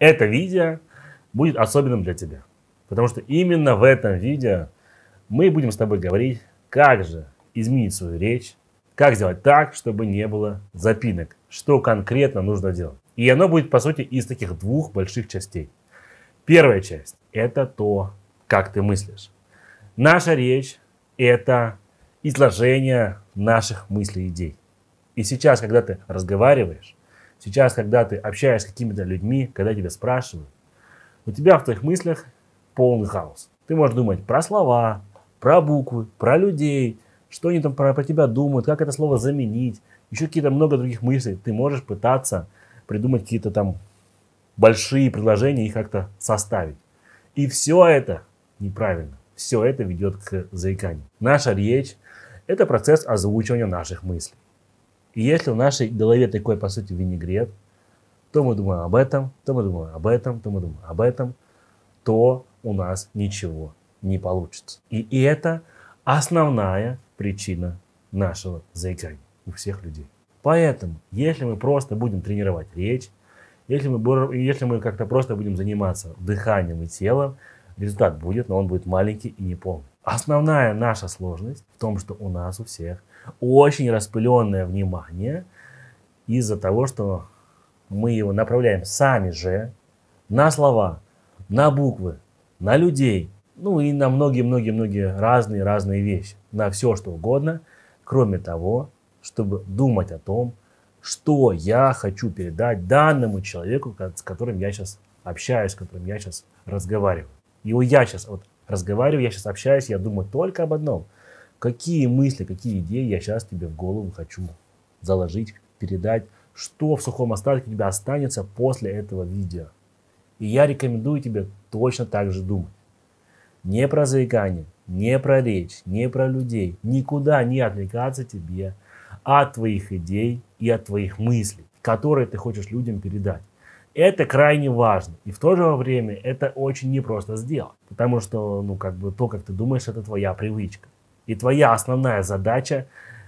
Это видео будет особенным для тебя. Потому что именно в этом видео мы будем с тобой говорить, как же изменить свою речь, как сделать так, чтобы не было запинок, что конкретно нужно делать. И оно будет, по сути, из таких двух больших частей. Первая часть – это то, как ты мыслишь. Наша речь – это изложение наших мыслей и идей. И сейчас, когда ты разговариваешь, сейчас, когда ты общаешься с какими-то людьми, когда тебя спрашивают, у тебя в твоих мыслях полный хаос. Ты можешь думать про слова, про буквы, про людей, что они там про тебя думают, как это слово заменить, еще какие-то много других мыслей. Ты можешь пытаться придумать какие-то там большие предложения и их как-то составить. И все это неправильно. Все это ведет к заиканию. Наша речь – это процесс озвучивания наших мыслей. И если в нашей голове такой, по сути, винегрет, то мы думаем об этом, то мы думаем об этом, то мы думаем об этом, то у нас ничего не получится. И это основная причина нашего заикания у всех людей. Поэтому, если мы просто будем тренировать речь, если мы как-то просто будем заниматься дыханием и телом, результат будет, но он будет маленький и неполный. Основная наша сложность в том, что у нас у всех очень распыленное внимание из-за того, что мы его направляем сами же на слова, на буквы, на людей, ну и на многие-многие-многие разные вещи, на все что угодно, кроме того, чтобы думать о том, что я хочу передать данному человеку, с которым я сейчас общаюсь, с которым я сейчас разговариваю. И я сейчас разговариваю, я сейчас общаюсь, я думаю только об одном. Какие мысли, какие идеи я сейчас тебе в голову хочу заложить, передать, что в сухом остатке у тебя останется после этого видео. И я рекомендую тебе точно так же думать. Не про заикание, не про речь, не про людей. Никуда не отвлекаться тебе от твоих идей и от твоих мыслей, которые ты хочешь людям передать. Это крайне важно. И в то же время это очень непросто сделать. Потому что, то, как ты думаешь, это твоя привычка. И твоя основная задача,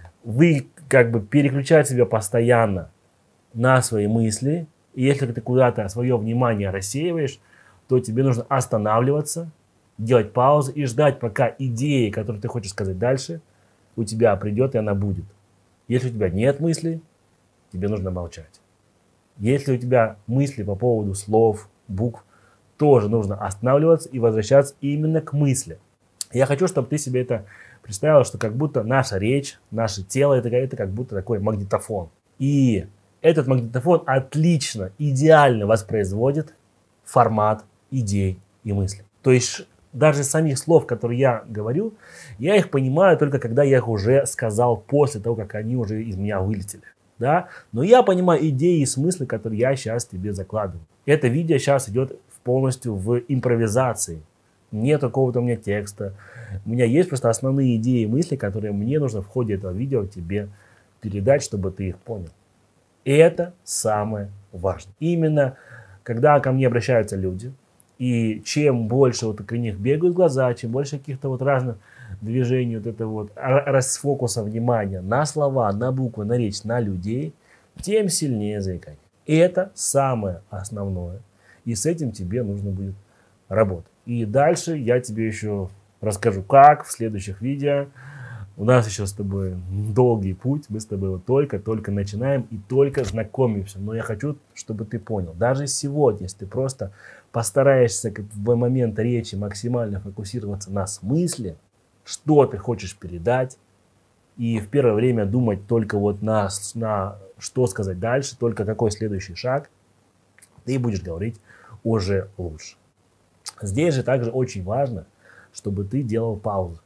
переключать себя постоянно на свои мысли. И если ты куда-то свое внимание рассеиваешь, то тебе нужно останавливаться, делать паузу и ждать, пока идея, которую ты хочешь сказать дальше, у тебя придет и она будет. Если у тебя нет мыслей, тебе нужно молчать. Если у тебя мысли по поводу слов, букв, тоже нужно останавливаться и возвращаться именно к мысли. Я хочу, чтобы ты себе это представил, что как будто наша речь, наше тело, это как будто такой магнитофон. И этот магнитофон отлично, идеально воспроизводит формат идей и мыслей. То есть даже самих слов, которые я говорю, я их понимаю только когда я их уже сказал после того, как они уже из меня вылетели. Да? Но я понимаю идеи и смыслы, которые я сейчас тебе закладываю. Это видео сейчас идет полностью в импровизации. Нет какого-то у меня текста. У меня есть просто основные идеи и мысли, которые мне нужно в ходе этого видео тебе передать, чтобы ты их понял. И это самое важное. Именно когда ко мне обращаются люди, и чем больше к них бегают глаза, чем больше каких-то разных движений, расфокуса внимания на слова, на буквы, на речь, на людей, тем сильнее заикание. И это самое основное. И с этим тебе нужно будет работать. И дальше я тебе еще расскажу, как в следующих видео. У нас еще с тобой долгий путь, мы с тобой только начинаем и только знакомимся. Но я хочу, чтобы ты понял, даже сегодня, если ты просто постараешься в момент речи максимально фокусироваться на смысле, что ты хочешь передать, и в первое время думать только на что сказать дальше, только какой следующий шаг, ты будешь говорить уже лучше. Здесь же также очень важно, чтобы ты делал паузу.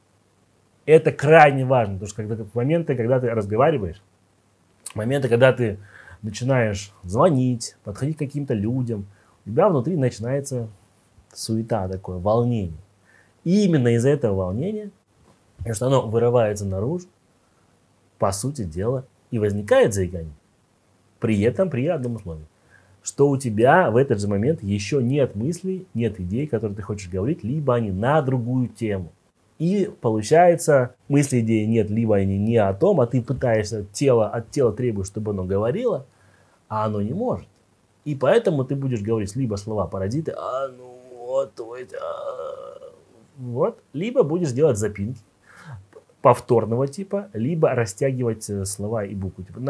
Это крайне важно, потому что в моменты, когда ты разговариваешь, моменты, когда ты начинаешь звонить, подходить к каким-то людям, у тебя внутри начинается суета, такое волнение. И именно из-за этого волнения, потому что оно вырывается наружу, по сути дела, и возникает заикание. При этом при одном условии, что у тебя в этот же момент еще нет мыслей, нет идей, которые ты хочешь говорить, либо они на другую тему. И получается, мысли, идеи нет, либо они не о том, а ты пытаешься от тела требуешь, чтобы оно говорило, а оно не может. И поэтому ты будешь говорить либо слова паразиты, вот, либо будешь делать запинки повторного типа, либо растягивать слова и буквы. Типа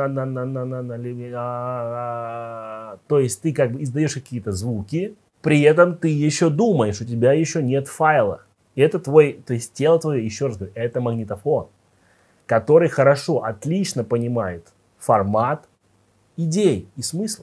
то есть ты как бы издаешь какие-то звуки, при этом ты еще думаешь, у тебя еще нет файла. И это твой, то есть тело твое, еще раз говорю, это магнитофон, который хорошо, отлично понимает формат идей и смыслов,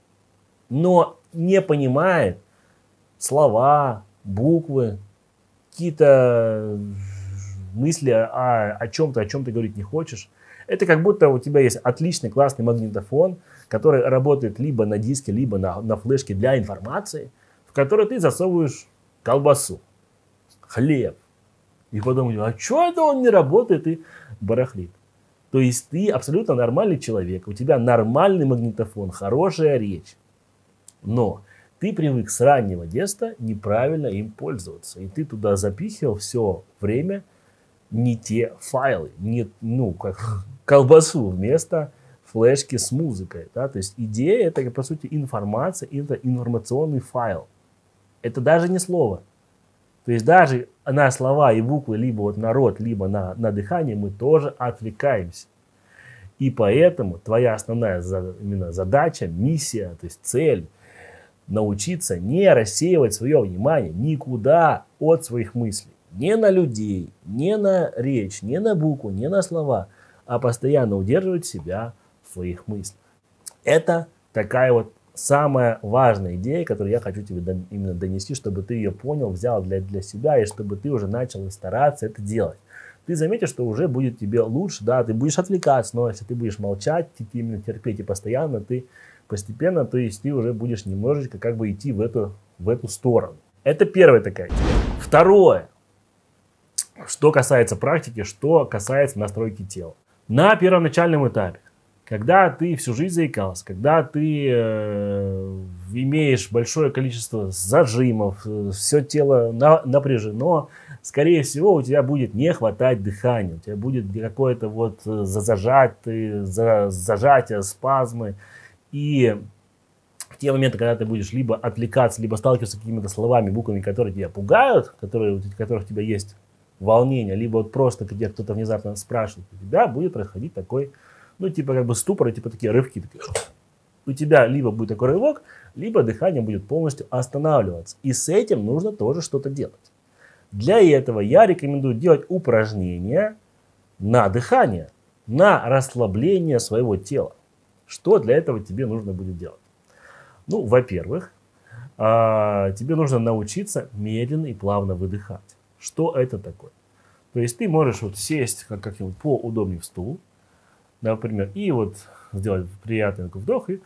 но не понимает слова, буквы, какие-то мысли о чем ты говорить не хочешь. Это как будто у тебя есть отличный классный магнитофон, который работает либо на диске, либо на флешке для информации, в который ты засовываешь колбасу, хлеб. И потом, а что это он не работает и барахлит. То есть ты абсолютно нормальный человек, у тебя нормальный магнитофон, хорошая речь. Но ты привык с раннего детства неправильно им пользоваться. И ты туда запихивал все время не те файлы, не, как колбасу вместо флешки с музыкой. Да? То есть идея это, по сути, информация, это информационный файл. Это даже не слово. То есть даже на слова и буквы, либо вот на рот, либо на дыхание мы тоже отвлекаемся. И поэтому твоя основная именно задача, миссия, то есть цель, научиться не рассеивать свое внимание никуда от своих мыслей. Не на людей, не на речь, не на букву, не на слова, а постоянно удерживать себя в своих мыслях. Это такая вот самая важная идея, которую я хочу тебе именно донести, чтобы ты ее понял, взял для себя, и чтобы ты уже начал стараться это делать. Ты заметишь, что уже будет тебе лучше, да, ты будешь отвлекаться, но если ты будешь молчать, именно терпеть и постоянно, ты постепенно, то есть ты уже будешь немножечко как бы идти в эту сторону. Это первая такая часть. Второе, что касается практики, что касается настройки тела. На первоначальном этапе, когда ты всю жизнь заикался, когда ты имеешь большое количество зажимов, все тело напряжено, скорее всего, у тебя будет не хватать дыхания, у тебя будет какое-то вот зажатие, спазмы. И в те моменты, когда ты будешь либо отвлекаться, либо сталкиваться с какими-то словами, буквами, которые тебя пугают, у которых у тебя есть волнение, либо вот просто, где кто-то внезапно спрашивает, у тебя будет происходить такой, типа как бы ступор, типа такие рывки. У тебя либо будет такой рывок, либо дыхание будет полностью останавливаться. И с этим нужно тоже что-то делать. Для этого я рекомендую делать упражнения на дыхание, на расслабление своего тела. Что для этого тебе нужно будет делать? Во-первых, тебе нужно научиться медленно и плавно выдыхать. Что это такое? То есть ты можешь вот сесть как-нибудь поудобнее в стул, например, и вот сделать приятный такой вдох и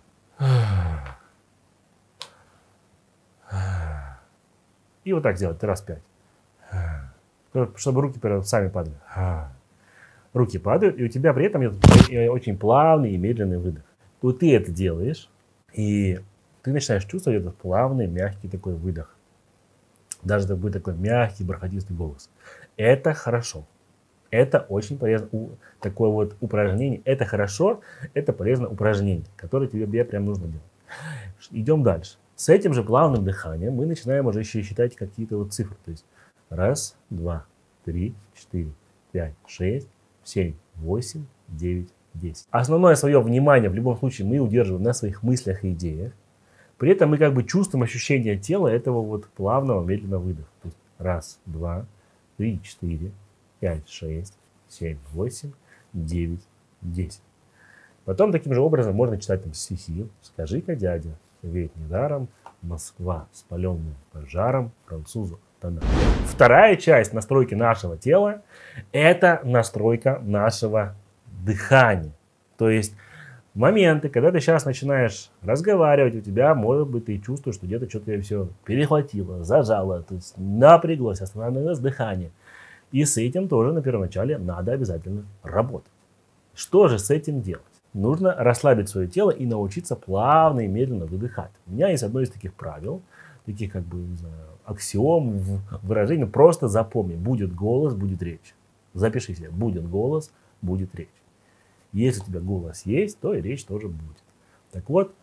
вот так сделать раз 5. Чтобы руки сами падали. Руки падают, и у тебя при этом очень плавный и медленный выдох. То ты это делаешь, и ты начинаешь чувствовать этот плавный, мягкий такой выдох. Даже это будет такой мягкий, бархатистый голос. Это хорошо. Это очень полезно. Такое вот упражнение. Это хорошо, это полезное упражнение, которое тебе прям нужно делать. Идем дальше. С этим же плавным дыханием мы начинаем уже еще считать какие-то вот цифры. То есть 1, 2, 3, 4, 5, 6, 7, 8, 9, 10. Основное свое внимание в любом случае мы удерживаем на своих мыслях и идеях. При этом мы как бы чувствуем ощущение тела этого вот плавного медленного выдоха. То есть 1, 2, 3, 4, 5, 6, 7, 8, 9, 10. Потом таким же образом можно читать там стихи. «Скажи-ка, дядя, веет недаром, Москва с паленым пожаром, французу тона». Вторая часть настройки нашего тела – это настройка нашего дыхания. То есть в моменты, когда ты сейчас начинаешь разговаривать, у тебя, может быть, ты чувствуешь, что где-то что-то все перехватило, зажало, то есть напряглось, остановилось дыхание. И с этим тоже на первоначале надо обязательно работать. Что же с этим делать? Нужно расслабить свое тело и научиться плавно и медленно выдыхать. У меня есть одно из таких правил, таких как бы, не знаю, аксиом, выражений. Просто запомни, будет голос, будет речь. Запиши себе, будет голос, будет речь. Если у тебя голос есть, то и речь тоже будет. Так вот,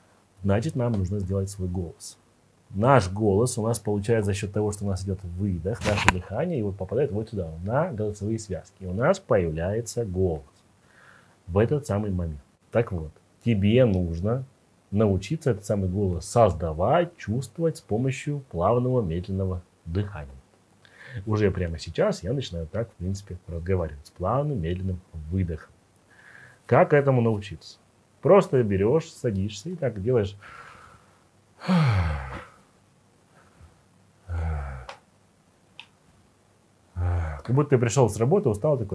Значит, нам нужно сделать свой голос. Наш голос у нас получается за счет того, что у нас идет выдох, наше дыхание, и вот попадает вот сюда, на голосовые связки. И у нас появляется голос в этот самый момент. Так вот, тебе нужно научиться этот самый голос создавать, чувствовать с помощью плавного, медленного дыхания. Уже прямо сейчас я начинаю так, в принципе, разговаривать с плавным, медленным выдохом. Как этому научиться? Просто берешь, садишься и так делаешь. Как будто ты пришел с работы, устал такой.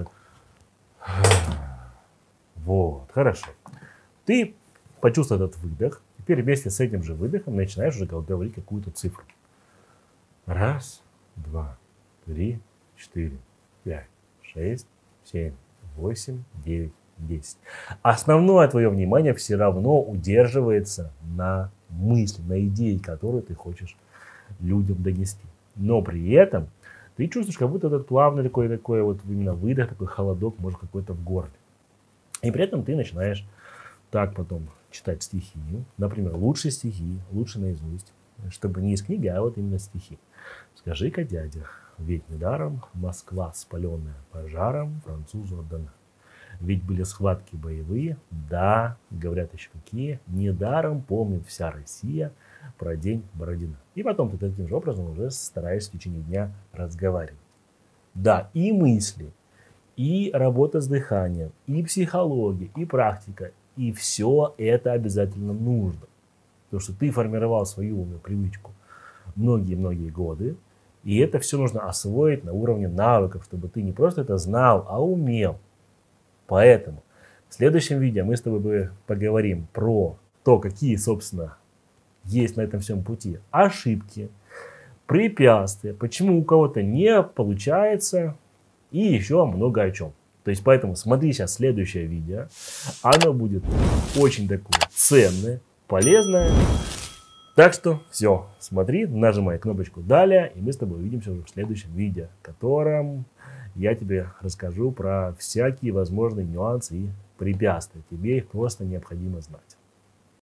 Вот, хорошо. Ты почувствовал этот выдох. Теперь вместе с этим же выдохом начинаешь уже говорить какую-то цифру. 1, 2, 3, 4, 5, 6, 7, 8, 9, 10. Основное твое внимание все равно удерживается на мысли, на идее, которую ты хочешь людям донести. Но при этом ты чувствуешь, как будто этот плавный такой вот именно выдох, такой холодок, может какой-то в горле. И при этом ты начинаешь так потом читать стихи. Например, лучшие стихи, лучше наизусть. Чтобы не из книги, а вот именно стихи. Скажи-ка, дядя, ведь недаром Москва, спаленная пожаром, французу отдана. Ведь были схватки боевые, да, говорят еще какие, недаром помнит вся Россия про день Бородина. И потом ты таким же образом уже стараешься в течение дня разговаривать. Да, и мысли, и работа с дыханием, и психология, и практика, и все это обязательно нужно. Потому что ты формировал свою умную привычку многие-многие годы, и это все нужно освоить на уровне навыков, чтобы ты не просто это знал, а умел. Поэтому в следующем видео мы с тобой поговорим про то, какие, собственно, есть на этом всем пути ошибки, препятствия, почему у кого-то не получается и еще много о чем. То есть поэтому смотри сейчас следующее видео, оно будет очень такое ценное, полезное. Так что все, смотри, нажимай кнопочку «Далее», и мы с тобой увидимся уже в следующем видео, в котором я тебе расскажу про всякие возможные нюансы и препятствия. Тебе их просто необходимо знать.